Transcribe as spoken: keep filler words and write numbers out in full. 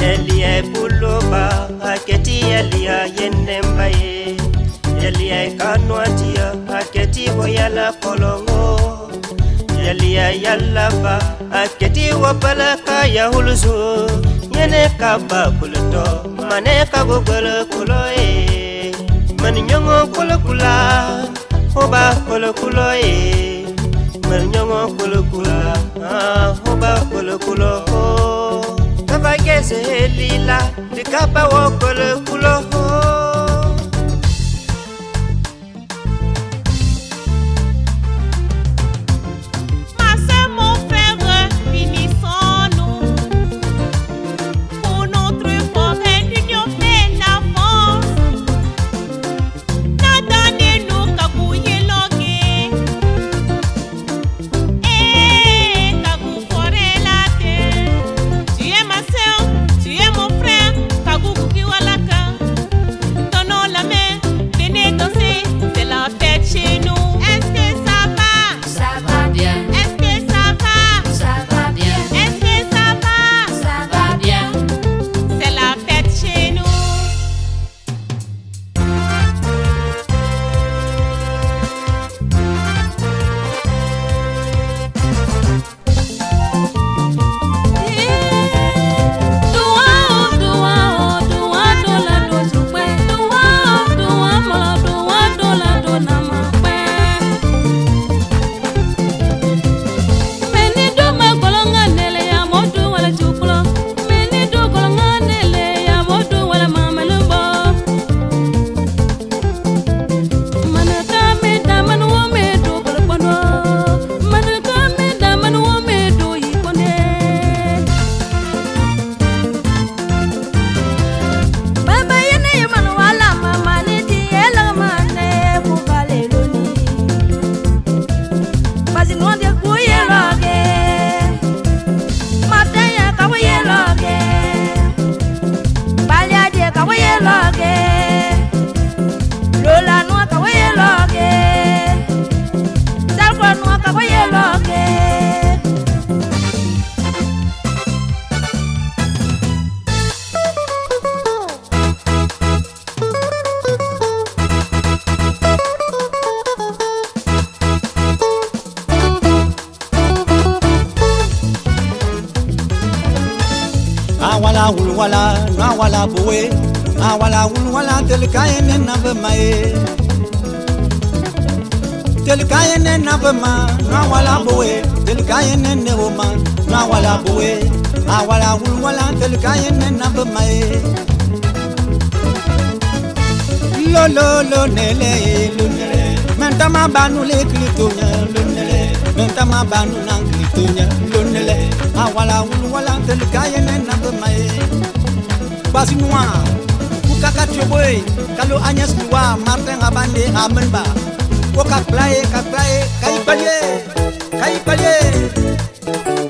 Elia puloba aketi Elia yenembaye Elia kanwatia aketi boyala kolongo Elia yalaba aketi wapala kaya huluzu Yene kaba kuluto mane kagogolo kuloe Mani nyongo kula kula Oba kula kula e Mani nyongo kula kula Ah oba kula kula ho Kava geze lila Likaba wo kula kula ho Awala wulwala na wala bowe awala wulwala tel kayene na bamae tel kayene na bama na wala bowe tel kayene ne woma na wala bowe awala wulwala tel kayene na bamae lo lo lo nele lo nele mentama banu le klitonya lo nele mentama banu nang klitonya lo nele awala wulwala tel kayene na bamae basi noa ukaka tioboy kalo Agnes Liwa Martin Abande amenba ko ka playe ka playe kai palye kai palye